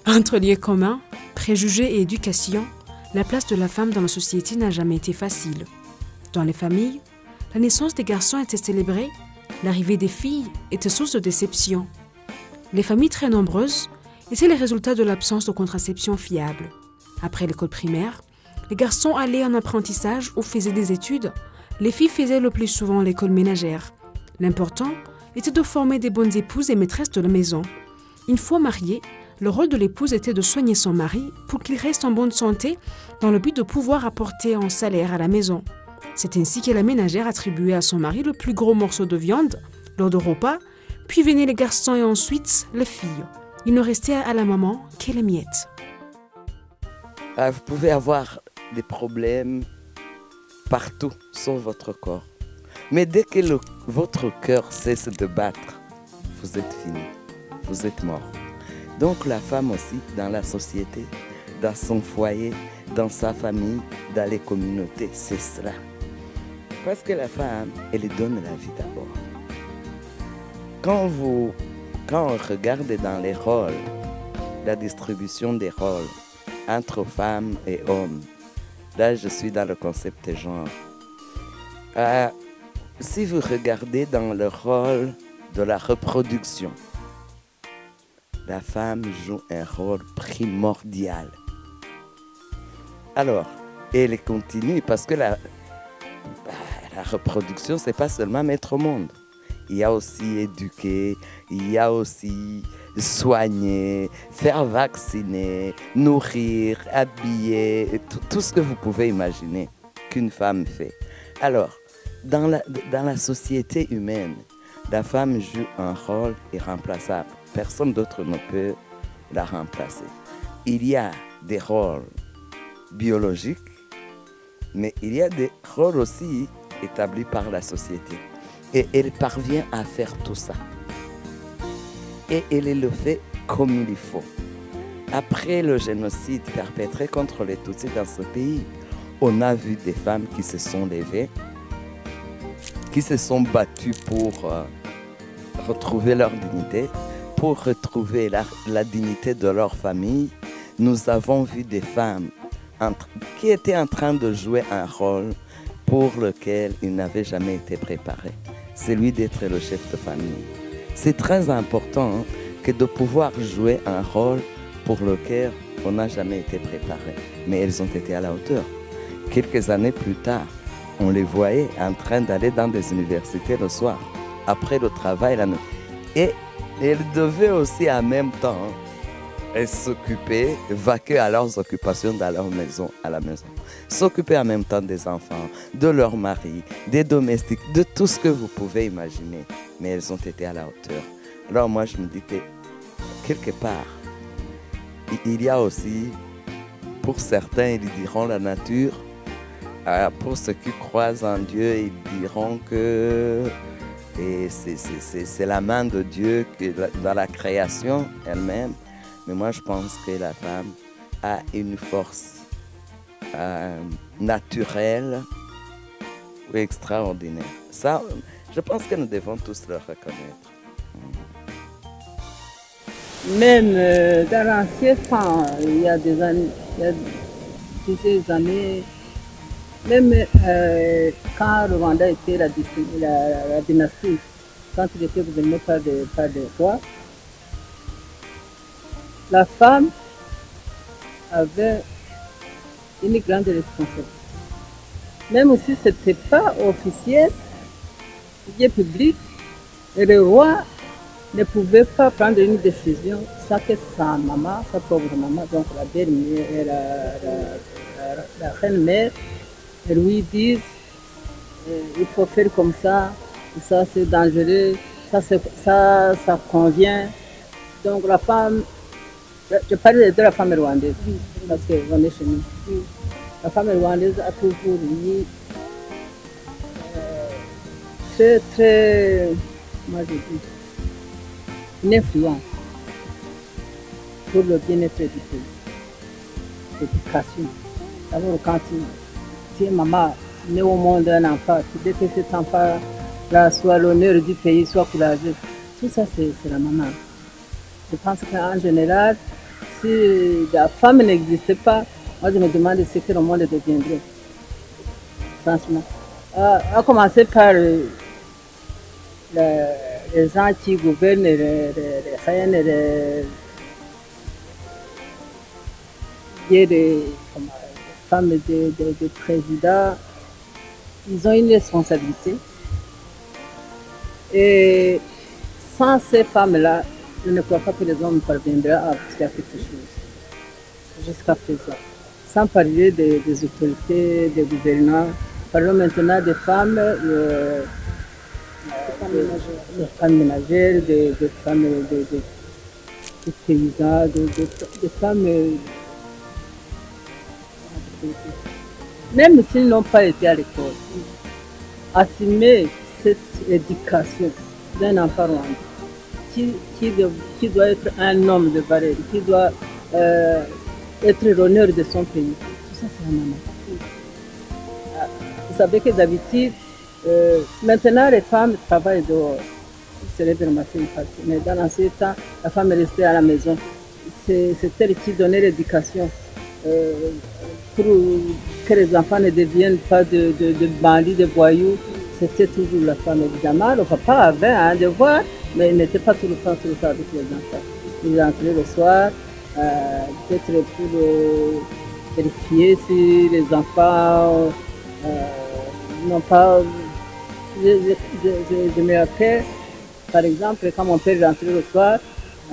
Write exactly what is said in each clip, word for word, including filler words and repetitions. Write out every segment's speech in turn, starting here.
Entre liens communs, préjugés et éducation, la place de la femme dans la société n'a jamais été facile. Dans les familles, la naissance des garçons était célébrée, l'arrivée des filles était source de déception. Les familles très nombreuses étaient les résultats de l'absence de contraception fiable. Après l'école primaire, les garçons allaient en apprentissage ou faisaient des études. Les filles faisaient le plus souvent l'école ménagère. L'important était de former des bonnes épouses et maîtresses de la maison. Une fois mariée, le rôle de l'épouse était de soigner son mari pour qu'il reste en bonne santé dans le but de pouvoir apporter un salaire à la maison. C'est ainsi que la ménagère attribuait à son mari le plus gros morceau de viande lors de repas, puis venaient les garçons et ensuite les filles. Il ne restait à la maman que les miettes. Ah, vous pouvez avoir des problèmes partout sur votre corps. Mais dès que le, votre cœur cesse de battre, vous êtes fini, vous êtes mort. Donc la femme aussi, dans la société, dans son foyer, dans sa famille, dans les communautés, c'est cela. Parce que la femme, elle donne la vie d'abord. Quand, vous, quand on regarde dans les rôles, la distribution des rôles entre femmes et hommes, là je suis dans le concept de genre. Euh, si vous regardez dans le rôle de la reproduction, la femme joue un rôle primordial. Alors, elle continue parce que la, la reproduction, ce n'est pas seulement mettre au monde. Il y a aussi éduquer, il y a aussi soigner, faire vacciner, nourrir, habiller, tout, tout ce que vous pouvez imaginer qu'une femme fait. Alors, dans la, dans la société humaine, la femme joue un rôle irremplaçable. Personne d'autre ne peut la remplacer. Il y a des rôles biologiques, mais il y a des rôles aussi établis par la société. Et elle parvient à faire tout ça. Et elle le fait comme il faut. Après le génocide perpétré contre les Tutsis dans ce pays, on a vu des femmes qui se sont levées, qui se sont battues pour euh, retrouver leur dignité, pour retrouver la, la dignité de leur famille. Nous avons vu des femmes entre, qui étaient en train de jouer un rôle pour lequel ils n'avaient jamais été préparés. Celui d'être le chef de famille. C'est très important hein, que de pouvoir jouer un rôle pour lequel on n'a jamais été préparé. Mais elles ont été à la hauteur. Quelques années plus tard, on les voyait en train d'aller dans des universités le soir, après le travail la nuit. Et elles devaient aussi en même temps hein, s'occuper, vaquer à leurs occupations dans leur maison, à la maison. S'occuper en même temps des enfants, de leur mari, des domestiques, de tout ce que vous pouvez imaginer. Mais elles ont été à la hauteur. Alors moi, je me dis que, quelque part, il y a aussi, pour certains, ils diront la nature. Pour ceux qui croient en Dieu, ils diront que c'est la main de Dieu dans la création elle-même. Mais moi, je pense que la femme a une force Euh, naturel ou extraordinaire. Ça, je pense que nous devons tous le reconnaître. Même euh, dans l'ancien temps, il y a des années, il y a plusieurs années, même euh, quand le Rwanda était la, la, la dynastie, quand il était gouverné par des, par des rois, la femme avait une grande responsabilité. Même si ce n'était pas officiel, bien public, et le roi ne pouvait pas prendre une décision sans que sa maman, sa pauvre maman, donc la belle-mère et la, la, la, la reine-mère, lui disent il faut faire comme ça, ça c'est dangereux, ça, ça, ça convient. Donc la femme, je parle de la femme rwandaise, parce qu'on est chez nous. La femme rwandaise a toujours eu euh, très, très, moi je dis, une influence pour le bien-être du pays. L'éducation. D'abord, quand tu, tu es maman, né au monde un enfant, tu dis que cet enfant-là soit l'honneur du pays, soit courageux. Tout ça, c'est la maman. Je pense qu'en général, si la femme n'existait pas, moi je me demande ce que le monde deviendrait. Franchement. À, à commencer par euh, les, les gens qui gouvernent les, les, les reines, les, les, les, comment, les femmes de, de, de présidents, ils ont une responsabilité. Et sans ces femmes-là, je ne crois pas que les hommes parviendraient à faire quelque chose jusqu'à présent. Sans parler des, des autorités, des gouvernants, parlons maintenant des femmes, euh, des femmes ménagères, des, des femmes des, des, des paysans, des, des, des femmes, euh, même s'ils n'ont pas été à l'école, assumer cette éducation d'un enfant rwandais qui, qui, de, qui doit être un homme de valeur, qui doit euh, être l'honneur de son pays. Tout ça, c'est la maman. Vous savez que d'habitude, euh, maintenant les femmes travaillent dehors. C'est les une partie. Mais dans l'ancien temps, la femme est restée à la maison. C'est elle qui donnait l'éducation euh, pour que les enfants ne deviennent pas de, de, de bandits, de voyous. C'était toujours la femme, évidemment. Le papa avait un devoir, mais il n'était pas tout le temps, tout le temps avec les enfants. Il rentrait le soir, euh, peut-être pour euh, vérifier si les enfants euh, n'ont pas... Je, je, je, je me rappelle, par exemple, quand mon père rentrait le soir, euh,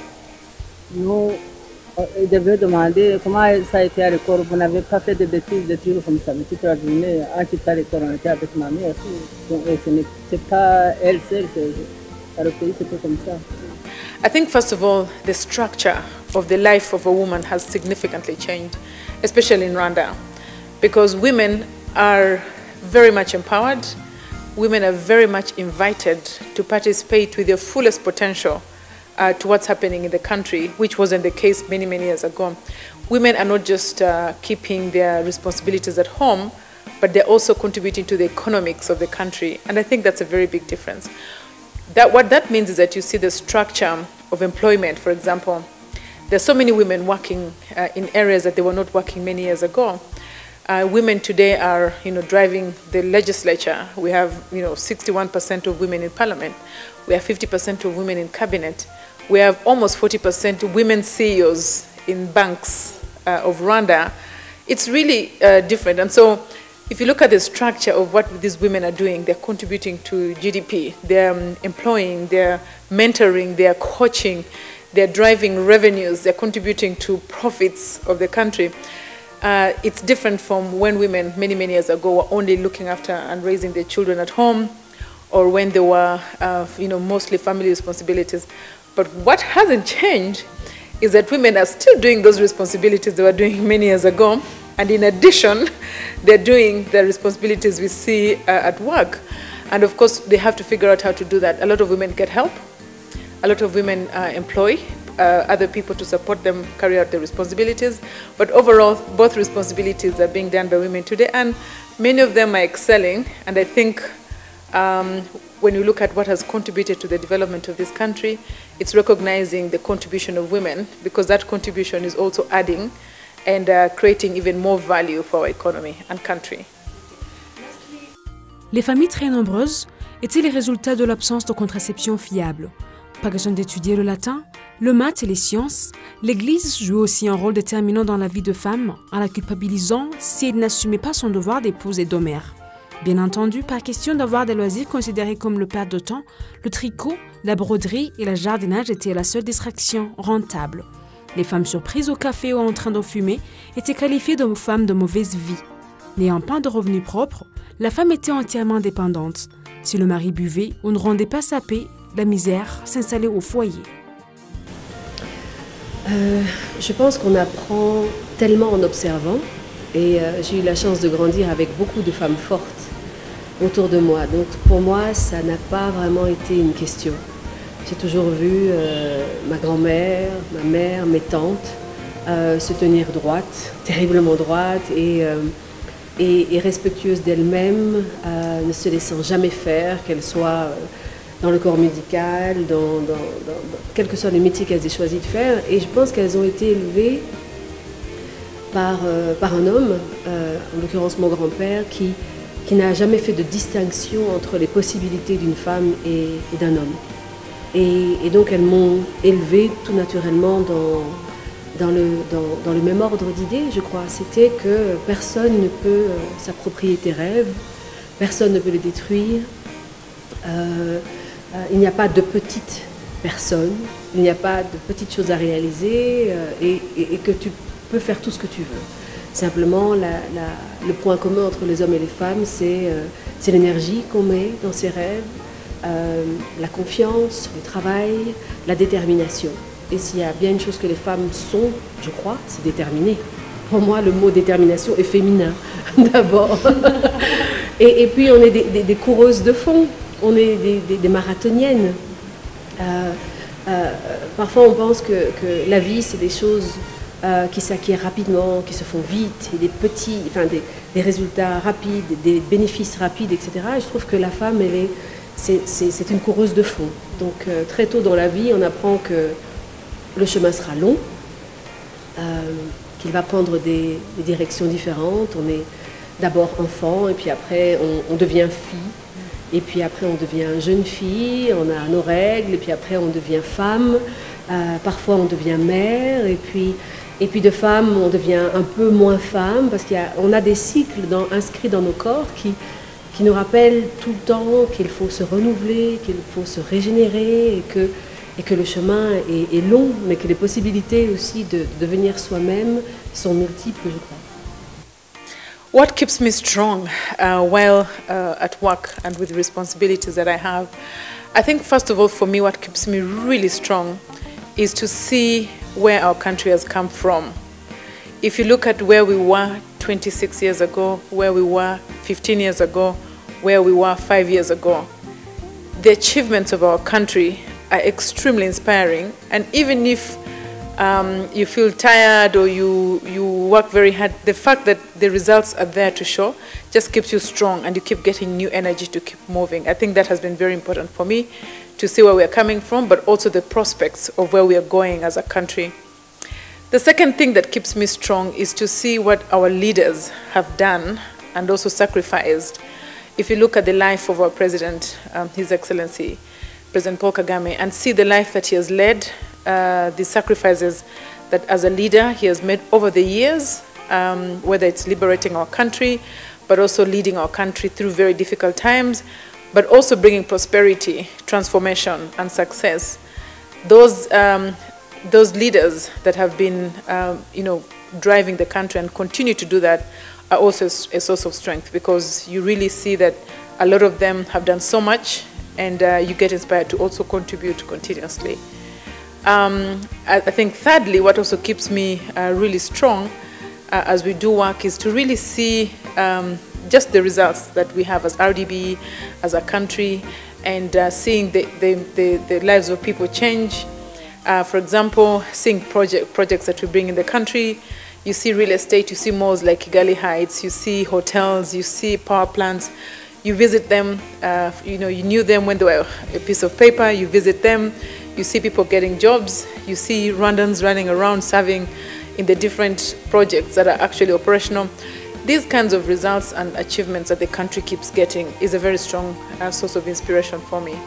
nous, il devait demander comment ça a été à l'école. Vous n'avez pas fait de bêtises, des trucs comme ça. Mais toute la journée, en quittant l'école, on était avec ma mère. Donc, ce n'était pas elle seule, dans le pays, c'était comme ça. I think, first of all, the structure of the life of a woman has significantly changed, especially in Rwanda, because women are very much empowered. Women are very much invited to participate with their fullest potential uh, to what's happening in the country, which wasn't the case many, many years ago. Women are not just uh, keeping their responsibilities at home, but they're also contributing to the economics of the country. And I think that's a very big difference. That, what that means is that you see the structure of employment, for example. There's so many women working uh, in areas that they were not working many years ago. Uh, women today are, you know, driving the legislature. We have, you know, sixty-one percent of women in parliament. We have fifty percent of women in cabinet. We have almost forty percent of women C E Os in banks uh, of Rwanda. It's really uh, different. And so if you look at the structure of what these women are doing, they're contributing to G D P. They're um, employing, they're mentoring, they're coaching, they're driving revenues, they're contributing to profits of the country. Uh, it's different from when women many, many years ago were only looking after and raising their children at home, or when they were, uh, you know, mostly family responsibilities. But what hasn't changed is that women are still doing those responsibilities they were doing many years ago, and in addition, they're doing the responsibilities we see uh, at work. And of course, they have to figure out how to do that. A lot of women get help. A lot of women uh, employ Uh, other people to support them carry out their responsibilities. But overall, both responsibilities are being done by women today, and many of them are excelling. And I think um, when you look at what has contributed to the development of this country, it's recognizing the contribution of women, because that contribution is also adding and uh, creating even more value for our economy and country. Les familles très nombreuses étaient les résultats de l'absence de contraception fiable. Pas question d'étudier le latin, le maths et les sciences. L'Église joue aussi un rôle déterminant dans la vie de femme en la culpabilisant si elle n'assumait pas son devoir d'épouse et de mère. Bien entendu, pas question d'avoir des loisirs considérés comme le perte de temps, le tricot, la broderie et le jardinage étaient la seule distraction rentable. Les femmes surprises au café ou en train de fumer étaient qualifiées de femmes de mauvaise vie. N'ayant pas de revenus propres, la femme était entièrement dépendante. Si le mari buvait ou ne rendait pas sa paix, la misère s'installait au foyer. Euh, je pense qu'on apprend tellement en observant, et euh, j'ai eu la chance de grandir avec beaucoup de femmes fortes autour de moi. Donc pour moi, ça n'a pas vraiment été une question. J'ai toujours vu euh, ma grand-mère, ma mère, mes tantes euh, se tenir droite, terriblement droite et, euh, et, et respectueuse d'elles-mêmes, euh, ne se laissant jamais faire, qu'elles soient... Euh, dans le corps médical, dans, dans, dans, dans quels que soient les métiers qu'elles aient choisi de faire. Et je pense qu'elles ont été élevées par, euh, par un homme, euh, en l'occurrence mon grand-père, qui, qui n'a jamais fait de distinction entre les possibilités d'une femme et, et d'un homme. Et, et donc elles m'ont élevée tout naturellement dans, dans, le, dans, dans le même ordre d'idées, je crois. C'était que personne ne peut euh, s'approprier tes rêves, personne ne peut les détruire. Euh, euh, il n'y a pas de petite personne, il n'y a pas de petites choses à réaliser euh, et, et, et que tu peux faire tout ce que tu veux. Simplement, la, la, le point commun entre les hommes et les femmes, c'est euh, l'énergie qu'on met dans ses rêves, euh, la confiance, le travail, la détermination. Et s'il y a bien une chose que les femmes sont, je crois, c'est déterminées. Pour moi, le mot détermination est féminin, d'abord. et, et puis, on est des, des, des coureuses de fond, on est des, des, des marathoniennes. Euh, euh, parfois, on pense que, que la vie, c'est des choses euh, qui s'acquièrent rapidement, qui se font vite, et des petits, enfin, des, des résultats rapides, des bénéfices rapides, et cetera. Et je trouve que la femme, elle est, c'est une coureuse de fond. Donc, euh, très tôt dans la vie, on apprend que le chemin sera long, euh, qu'il va prendre des, des directions différentes. On est d'abord enfant, et puis après, on, on devient fille. Et puis après, on devient jeune fille, on a nos règles, et puis après, on devient femme. Euh, parfois, on devient mère, et puis, et puis de femme, on devient un peu moins femme, parce qu'on a, a des cycles dans, inscrits dans nos corps qui, qui nous rappellent tout le temps qu'il faut se renouveler, qu'il faut se régénérer, et que, et que le chemin est, est long, mais que les possibilités aussi de, de devenir soi-même sont multiples, je crois. What keeps me strong uh, while uh, at work and with the responsibilities that I have? I think first of all for me what keeps me really strong is to see where our country has come from. If you look at where we were twenty-six years ago, where we were fifteen years ago, where we were five years ago, the achievements of our country are extremely inspiring, and even if Um, you feel tired or you, you work very hard, the fact that the results are there to show just keeps you strong and you keep getting new energy to keep moving. I think that has been very important for me to see where we're coming from, but also the prospects of where we are going as a country. The second thing that keeps me strong is to see what our leaders have done and also sacrificed. If you look at the life of our president, um, His Excellency, President Paul Kagame, and see the life that he has led, Uh, the sacrifices that as a leader he has made over the years, um, whether it's liberating our country, but also leading our country through very difficult times, but also bringing prosperity, transformation, and success. Those, um, those leaders that have been um, you know, driving the country and continue to do that are also a source of strength, because you really see that a lot of them have done so much, and uh, you get inspired to also contribute continuously. Um, I, I think thirdly, what also keeps me uh, really strong uh, as we do work is to really see um, just the results that we have as R D B, as a country, and uh, seeing the, the, the, the lives of people change. Uh, for example, seeing project, projects that we bring in the country. You see real estate, you see malls like Kigali Heights, you see hotels, you see power plants. You visit them, uh, you know, you knew them when they were a piece of paper, you visit them. You see people getting jobs, you see Rwandans running around serving in the different projects that are actually operational. These kinds of results and achievements that the country keeps getting is a very strong uh, source of inspiration for me.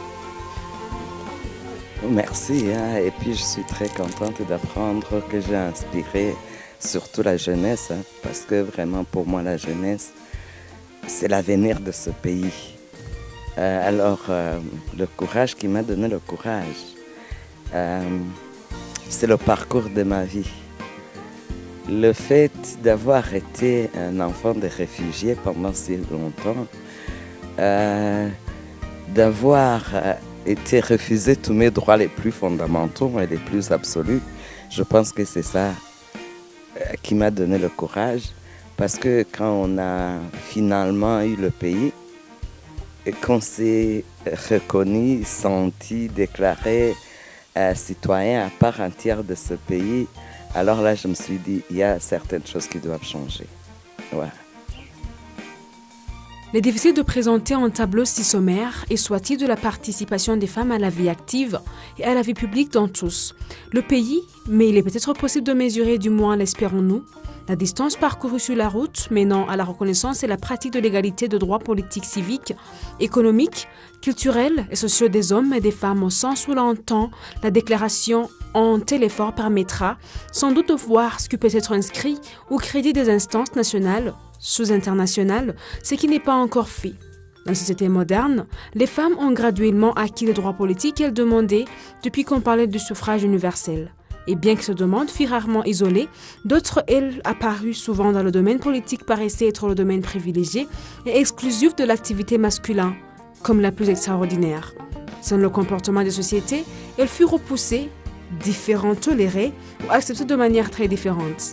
Merci, hein. Et puis je suis très contente d'apprendre que j'ai inspiré surtout la jeunesse, hein, parce que vraiment pour moi la jeunesse, c'est l'avenir de ce pays. Euh, alors, euh, le courage qui m'a donné le courage, Euh, c'est le parcours de ma vie. Le fait d'avoir été un enfant de réfugiés pendant si longtemps, euh, d'avoir euh, été refusé tous mes droits les plus fondamentaux et les plus absolus, je pense que c'est ça euh, qui m'a donné le courage, parce que quand on a finalement eu le pays, et qu'on s'est reconnu, senti, déclaré Euh, citoyen à part entière de ce pays, alors là je me suis dit il y a certaines choses qui doivent changer. Ouais. Il est difficile de présenter un tableau si sommaire et soit-il de la participation des femmes à la vie active et à la vie publique dans tous le pays, mais il est peut-être possible de mesurer, du moins l'espérons-nous, la distance parcourue sur la route menant à la reconnaissance et la pratique de l'égalité de droits politiques, civiques, économiques, culturels et sociaux des hommes et des femmes au sens où l'entend la déclaration en tel effort permettra sans doute de voir ce qui peut être inscrit ou crédit des instances nationales, sous-internationales, ce qui n'est pas encore fait. Dans la société moderne, les femmes ont graduellement acquis les droits politiques qu'elles demandaient depuis qu'on parlait du suffrage universel. Et bien que cette demande fût rarement isolée, d'autres, elles, apparues souvent dans le domaine politique, paraissaient être le domaine privilégié et exclusif de l'activité masculine, comme la plus extraordinaire. Selon le comportement des sociétés, elles furent repoussées, différentes tolérées ou acceptées de manière très différente.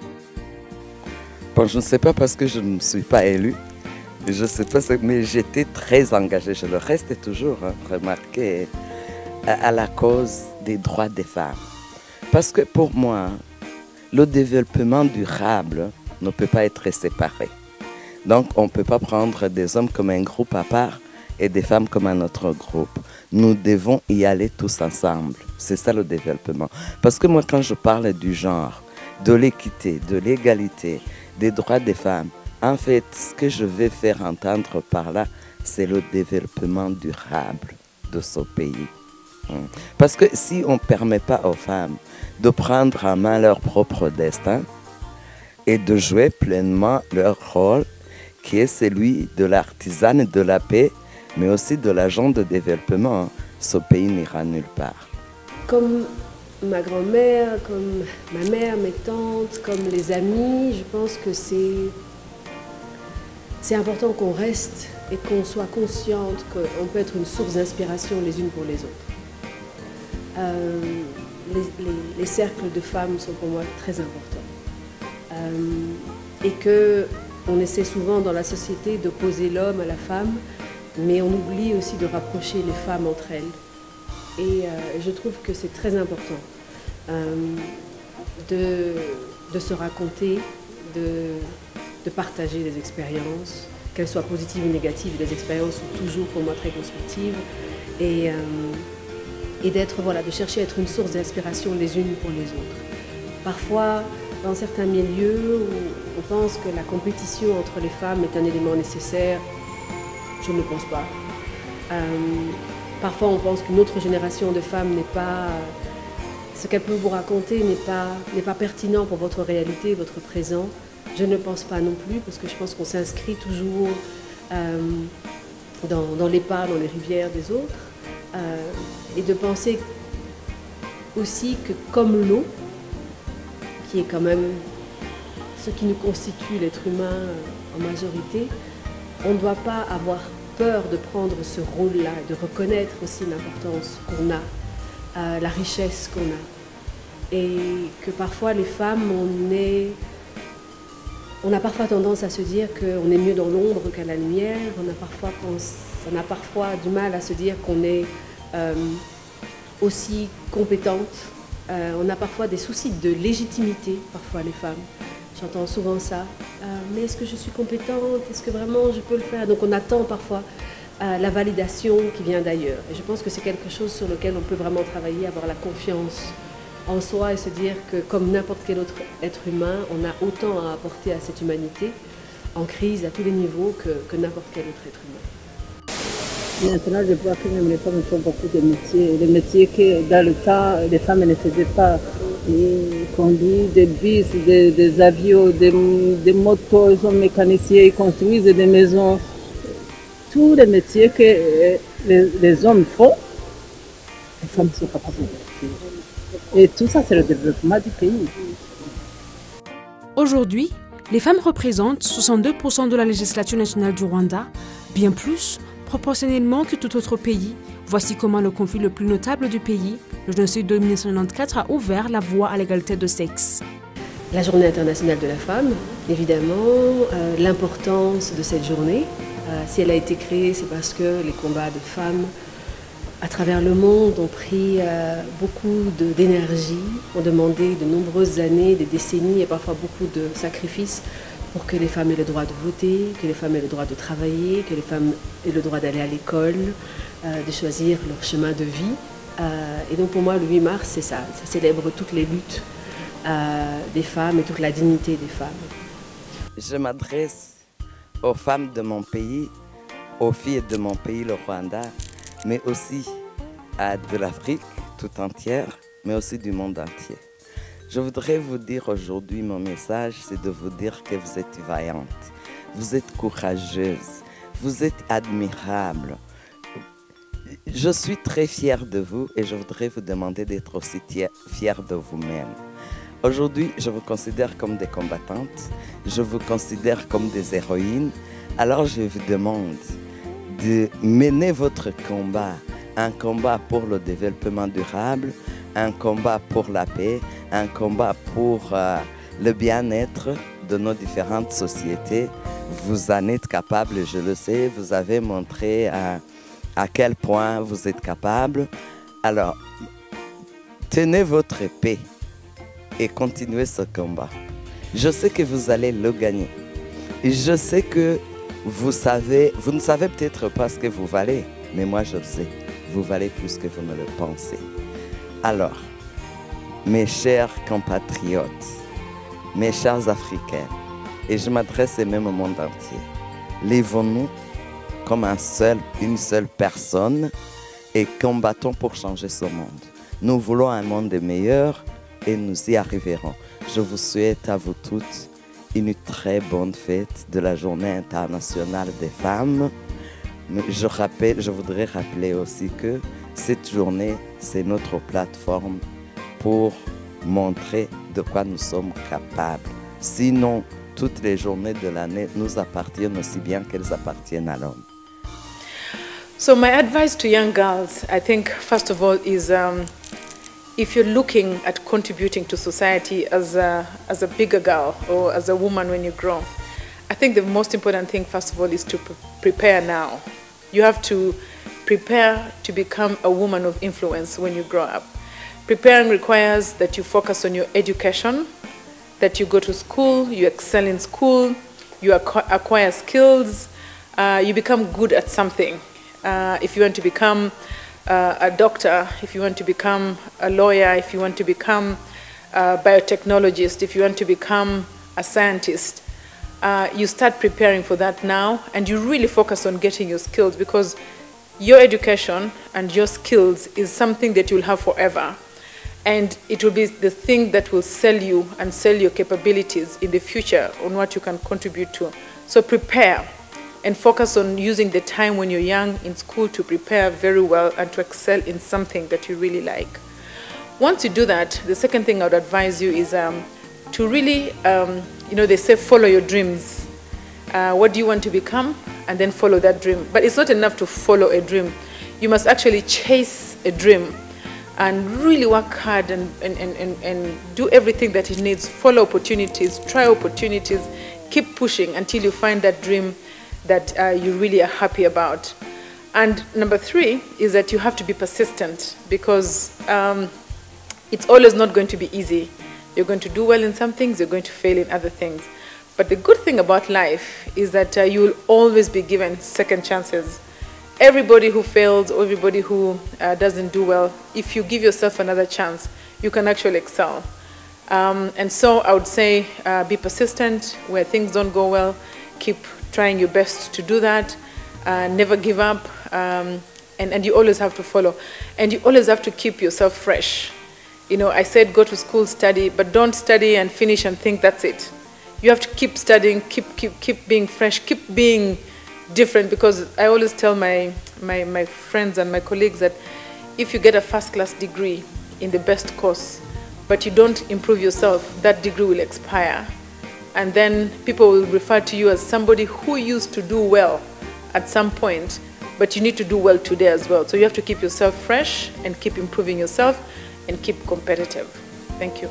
Bon, je ne sais pas parce que je ne me suis pas élue, je ne sais pas, mais j'étais très engagée, je le reste toujours, hein, remarqué, à, à la cause des droits des femmes. Parce que pour moi, le développement durable ne peut pas être séparé. Donc, on ne peut pas prendre des hommes comme un groupe à part et des femmes comme un autre groupe. Nous devons y aller tous ensemble. C'est ça le développement. Parce que moi, quand je parle du genre, de l'équité, de l'égalité, des droits des femmes, en fait, ce que je vais faire entendre par là, c'est le développement durable de ce pays. Parce que si on ne permet pas aux femmes de prendre en main leur propre destin et de jouer pleinement leur rôle, qui est celui de l'artisane de la paix, mais aussi de l'agent de développement, ce pays n'ira nulle part. Comme ma grand-mère, comme ma mère, mes tantes, comme les amis, je pense que c'est c'est important qu'on reste et qu'on soit consciente qu'on peut être une source d'inspiration les unes pour les autres. Euh, les, les, les cercles de femmes sont pour moi très importants. Euh, et qu'on essaie souvent dans la société d'opposer l'homme à la femme, mais on oublie aussi de rapprocher les femmes entre elles. Et euh, je trouve que c'est très important euh, de, de se raconter, de, de partager des expériences, qu'elles soient positives ou négatives. Les expériences sont toujours pour moi très constructives. Et, euh, et d'être, voilà, de chercher à être une source d'inspiration les unes pour les autres. Parfois, dans certains milieux où on pense que la compétition entre les femmes est un élément nécessaire, je ne le pense pas. Euh, parfois, on pense qu'une autre génération de femmes n'est pas... Ce qu'elle peut vous raconter n'est pas, n'est pas pertinent pour votre réalité, votre présent. Je ne le pense pas non plus, parce que je pense qu'on s'inscrit toujours euh, dans, dans les pas, dans les rivières des autres. Euh, et de penser aussi que comme l'eau, qui est quand même ce qui nous constitue l'être humain en majorité, on ne doit pas avoir peur de prendre ce rôle-là, de reconnaître aussi l'importance qu'on a, euh, la richesse qu'on a. Et que parfois les femmes, on est... On a parfois tendance à se dire qu'on est mieux dans l'ombre qu'à la lumière. On a parfois, on a parfois du mal à se dire qu'on est euh, aussi compétente. Euh, on a parfois des soucis de légitimité, parfois les femmes. J'entends souvent ça. Euh, mais est-ce que je suis compétente? Est-ce que vraiment je peux le faire? Donc on attend parfois euh, la validation qui vient d'ailleurs. Et je pense que c'est quelque chose sur lequel on peut vraiment travailler, avoir la confiance en soi et se dire que comme n'importe quel autre être humain, on a autant à apporter à cette humanité en crise à tous les niveaux que, que n'importe quel autre être humain. Maintenant, je vois que même les femmes font beaucoup de métiers, des métiers que dans le temps, les femmes ne faisaient pas. Ils conduisent des bus, des, des avions, des, des motos, ils sont mécaniciens, ils construisent des maisons. Tous les métiers que les, les hommes font, les femmes sont capables de faire. Et tout ça, c'est le développement du pays. Aujourd'hui, les femmes représentent soixante-deux pour cent de la législature nationale du Rwanda, bien plus proportionnellement que tout autre pays. Voici comment le conflit le plus notable du pays, le génocide de mille neuf cent quatre-vingt-quatorze, a ouvert la voie à l'égalité de sexe. La Journée internationale de la femme, évidemment, euh, l'importance de cette journée. Euh, si elle a été créée, c'est parce que les combats de femmes à travers le monde ont pris euh, beaucoup d'énergie, ont demandé de nombreuses années, des décennies et parfois beaucoup de sacrifices pour que les femmes aient le droit de voter, que les femmes aient le droit de travailler, que les femmes aient le droit d'aller à l'école, euh, de choisir leur chemin de vie. Euh, et donc pour moi, le huit mars, c'est ça. Ça célèbre toutes les luttes euh, des femmes et toute la dignité des femmes. Je m'adresse aux femmes de mon pays, aux filles de mon pays, le Rwanda, mais aussi à de l'Afrique tout entière, mais aussi du monde entier. Je voudrais vous dire aujourd'hui, mon message, c'est de vous dire que vous êtes vaillante, vous êtes courageuse, vous êtes admirable. Je suis très fière de vous et je voudrais vous demander d'être aussi fière de vous-même. Aujourd'hui, je vous considère comme des combattantes, je vous considère comme des héroïnes. Alors je vous demande de mener votre combat, un combat pour le développement durable, un combat pour la paix, un combat pour euh, le bien-être de nos différentes sociétés. Vous en êtes capable, je le sais, vous avez montré à, à quel point vous êtes capable. Alors, tenez votre paix et continuez ce combat. Je sais que vous allez le gagner. Et je sais que vous savez, vous ne savez peut-être pas ce que vous valez, mais moi je le sais, vous valez plus que vous ne le pensez. Alors, mes chers compatriotes, mes chers Africains, et je m'adresse même au monde entier, lèvons-nous comme un seul, une seule personne et combattons pour changer ce monde. Nous voulons un monde meilleur et nous y arriverons. Je vous souhaite à vous toutes une très bonne fête de la Journée internationale des femmes. Mais je, rappelle, je voudrais rappeler aussi que cette journée, c'est notre plateforme pour montrer de quoi nous sommes capables. Sinon, toutes les journées de l'année nous appartiennent aussi bien qu'elles appartiennent à l'homme. So my advice to young girls, I think, first of all, is um, if you're looking at contributing to society as a, as a bigger girl or as a woman when you grow, I think the most important thing, first of all, is to pre prepare now. You have to prepare to become a woman of influence when you grow up. Preparing requires that you focus on your education, that you go to school, you excel in school, you acquire skills, uh, you become good at something. Uh, if you want to become uh, a doctor, if you want to become a lawyer, if you want to become a biotechnologist, if you want to become a scientist, uh, you start preparing for that now, and you really focus on getting your skills, because your education and your skills is something that you'll have forever. And it will be the thing that will sell you and sell your capabilities in the future on what you can contribute to. So prepare and focus on using the time when you're young in school to prepare very well and to excel in something that you really like. Once you do that, the second thing I would advise you is um, to really, um, you know, they say follow your dreams. Uh, what do you want to become? And then follow that dream. But it's not enough to follow a dream. You must actually chase a dream and really work hard and, and, and, and, and do everything that it needs. Follow opportunities, try opportunities, keep pushing until you find that dream that uh, you really are happy about. And number three is that you have to be persistent, because um, it's always not going to be easy. You're going to do well in some things, you're going to fail in other things. But the good thing about life is that uh, you will always be given second chances. Everybody who fails, or everybody who uh, doesn't do well, if you give yourself another chance, you can actually excel. Um, and so I would say uh, be persistent where things don't go well. Keep trying your best to do that. Uh, never give up. Um, and, and you always have to follow. And you always have to keep yourself fresh. You know, I said go to school, study, but don't study and finish and think that's it. You have to keep studying, keep, keep, keep being fresh, keep being different, because I always tell my, my, my friends and my colleagues that if you get a first-class degree in the best course, but you don't improve yourself, that degree will expire. And then people will refer to you as somebody who used to do well at some point, but you need to do well today as well. So you have to keep yourself fresh and keep improving yourself and keep competitive. Thank you.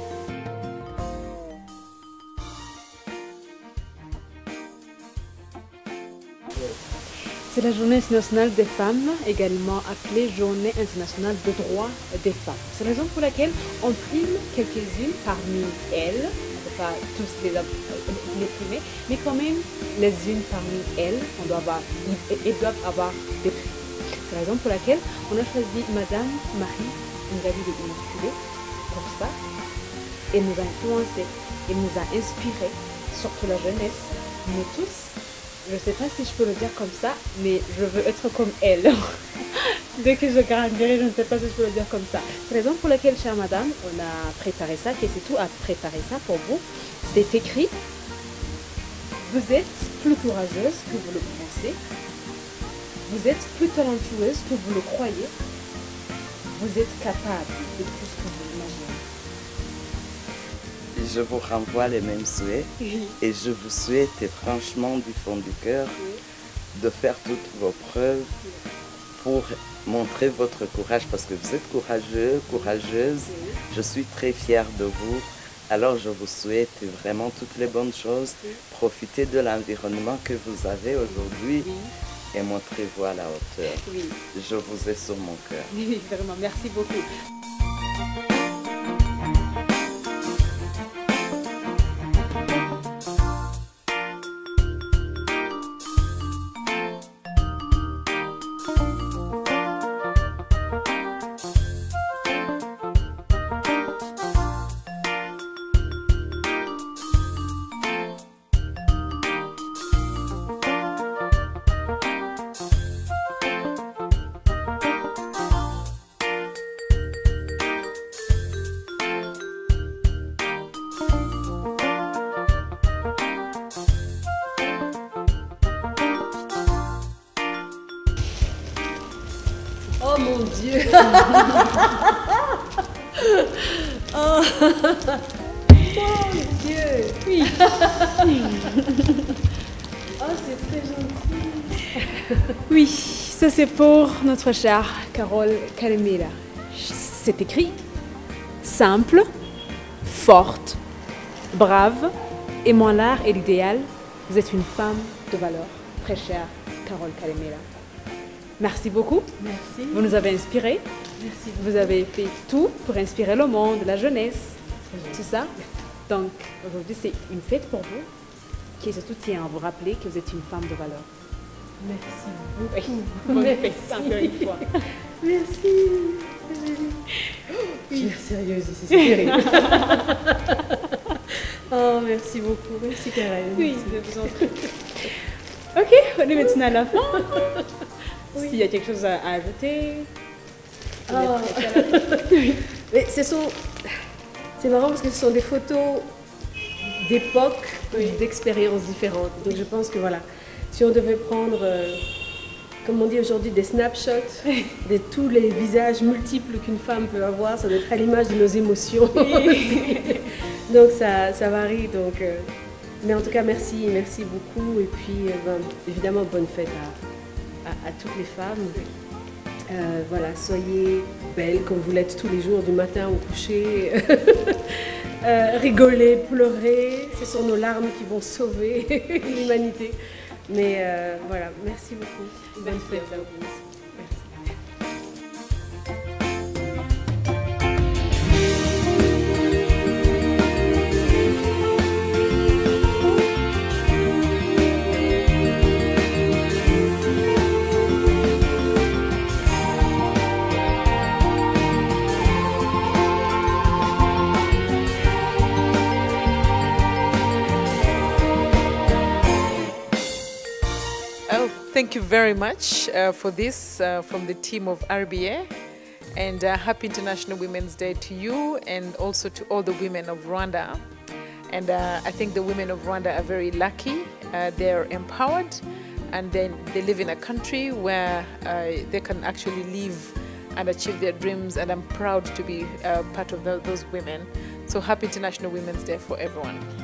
C'est la Journée internationale des femmes, également appelée Journée internationale des droits des femmes. C'est la raison pour laquelle on prime quelques-unes parmi elles, des pas tous les, les primer, mais quand même, les unes parmi elles, on doit avoir, elles doivent avoir des prix. C'est la raison pour laquelle on a choisi Madame Marie Ngali de Immaculée pour ça. Elle nous a influencés, elle nous a inspirés, surtout la jeunesse, nous tous. Je ne sais pas si je peux le dire comme ça, mais je veux être comme elle. Dès que je grandirai, je ne sais pas si je peux le dire comme ça. C'est la raison pour laquelle, chère madame, on a préparé ça, que c'est tout à préparer ça pour vous. C'est écrit, vous êtes plus courageuse que vous le pensez, vous êtes plus talentueuse que vous le croyez, vous êtes capable de tout ce que vous imaginez. Je vous renvoie les mêmes souhaits et je vous souhaite franchement du fond du cœur de faire toutes vos preuves pour montrer votre courage parce que vous êtes courageux, courageuse. Je suis très fière de vous. Alors je vous souhaite vraiment toutes les bonnes choses. Profitez de l'environnement que vous avez aujourd'hui et montrez-vous à la hauteur. Oui. Je vous ai sur mon cœur. Oui, vraiment, merci beaucoup. Oh mon Dieu. Oh mon Dieu. Oui. Oh, c'est très gentil. Oui, ça c'est pour notre chère Carole Kalemela. C'est écrit simple, forte, brave, aimant l'art et l'idéal. Vous êtes une femme de valeur, très chère Carole Kalemela. Merci beaucoup. Merci. Vous nous avez inspirés. Merci. Vous avez fait tout pour inspirer le monde, la jeunesse, tout ça. Donc aujourd'hui c'est une fête pour vous qui surtout tient à vous rappeler que vous êtes une femme de valeur. Merci beaucoup. Oui. Bonne Merci. fête, encore une fois. Merci. J'ai l'air sérieuse ici, c'est terrible. Oh, merci beaucoup. Merci Karen. Oui, je vous en prie. Ok, on est maintenant à la fin. Oui. S'il y a quelque chose à, à ajouter. vous Oh. êtes prête à la- Mais ce sont... C'est marrant parce que ce sont des photos d'époques, d'expériences différentes. Donc je pense que voilà, si on devait prendre, euh, comme on dit aujourd'hui, des snapshots de tous les visages multiples qu'une femme peut avoir, ça doit être à l'image de nos émotions. Donc ça, ça varie. Donc, euh, mais en tout cas, merci, merci beaucoup. Et puis, euh, ben, évidemment, bonne fête à, à, à toutes les femmes. Euh, voilà, soyez belles comme vous l'êtes tous les jours, du matin au coucher. euh, rigoler, pleurer, ce sont nos larmes qui vont sauver l'humanité. Mais euh, voilà, merci beaucoup. Bonne fête à vous. Merci. Oh, thank you very much uh, for this uh, from the team of R B A, and uh, happy International Women's Day to you and also to all the women of Rwanda. And uh, I think the women of Rwanda are very lucky. Uh, they're empowered, and then they live in a country where uh, they can actually live and achieve their dreams, and I'm proud to be uh, part of the, those women. So happy International Women's Day for everyone.